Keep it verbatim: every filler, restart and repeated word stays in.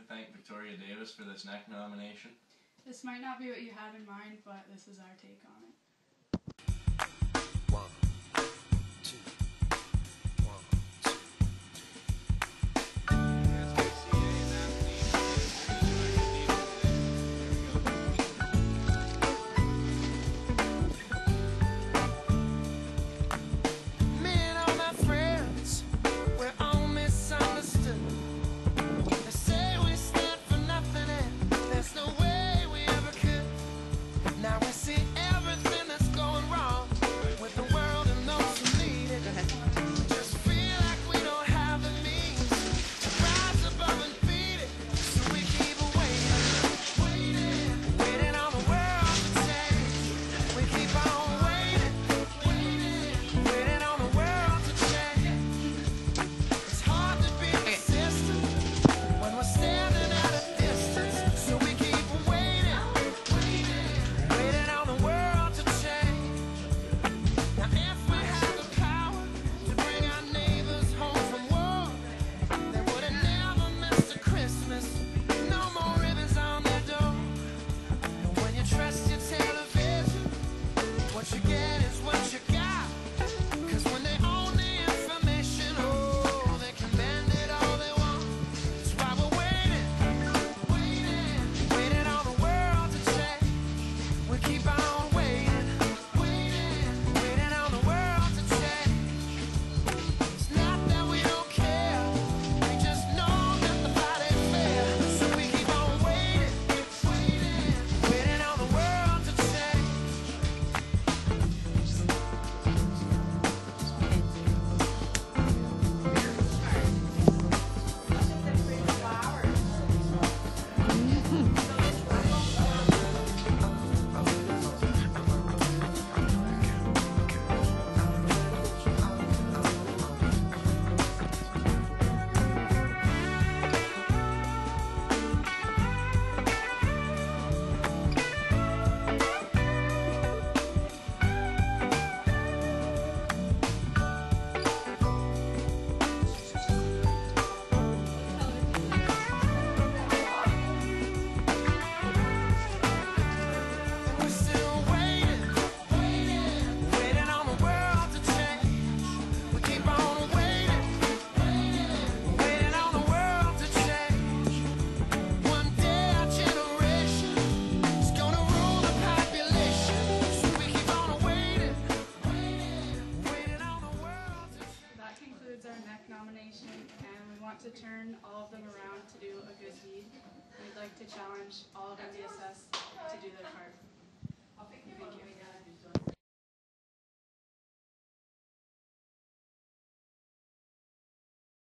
thank Victoria Davis for this neck nomination. This might not be what you had in mind, but this is our take on it. One, two, one, two, me and all my friends, we're all misunderstood. They say we stand for nothing and there's no way we ever could. Now we see everything that's going wrong with the world and those who need it. Just feel like we don't have the means to rise above and beat it. So we keep waiting, waiting, waiting on the world to change. We keep on waiting, waiting, waiting on the world to change. It's hard to be consistent when we're standing at a distance. So we keep waiting, waiting, waiting on the world to change. Now if we had the power to bring our neighbors home from war, they would have never missed a Christmas. No more ribbons on their door. And when you trust your television, what you get is what you got. Cause when they own the information, oh, they can bend it all they want. That's why we're waiting, waiting, waiting on the world to change. We keep on waiting, waiting, waiting on the world to change. It's not that we don't care, we just know that the fight ain't fair. So we keep on waiting, waiting, waiting on the world to change. We're still waiting, waiting, waiting on the world to change. We keep on waiting, waiting, waiting on the world to change. One day our generation is gonna rule the population. So we keep on waiting, waiting, waiting on the world to change. That concludes our neck nomination, and we want to turn all of them around to do a good deed. We'd like to challenge all of M D S S to do their part.